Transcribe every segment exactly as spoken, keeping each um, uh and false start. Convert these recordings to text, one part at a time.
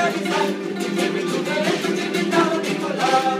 organizar, que me tuve esto que me trajo Nicolás.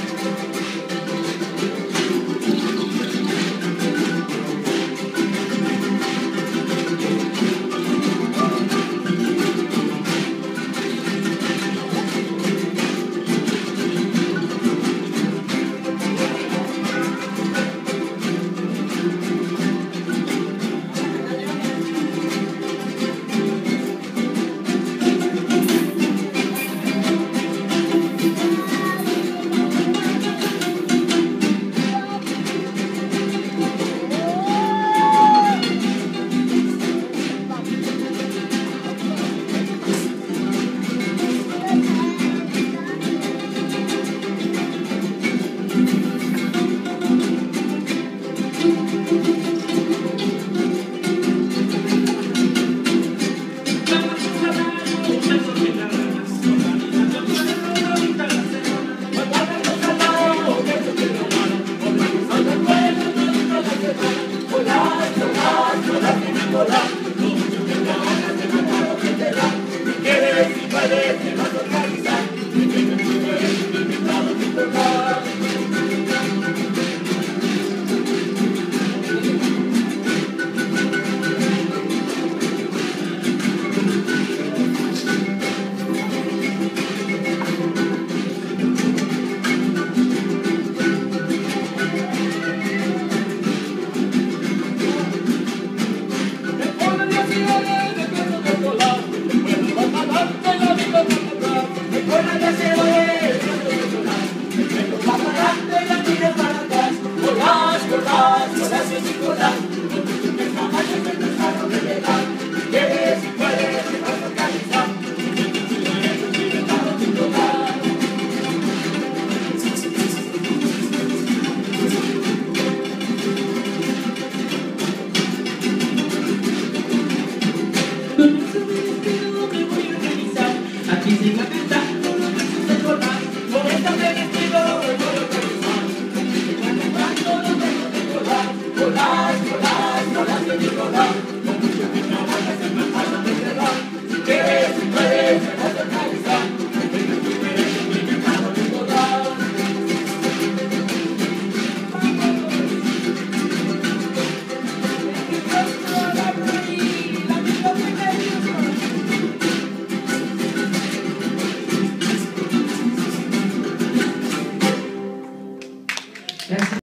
Aquí se va a cantar con los versos de Colás, con esta me despido, me voy a organizar. Se van a cantar con los versos de Colás, Colás, Colás, Colás de Nicolás. Con mucho que trabajas en la casa de cerrar. Si quieres, si puedes, me vas a organizar. Venga, tú eres mi mercado de Nicolás. Gracias.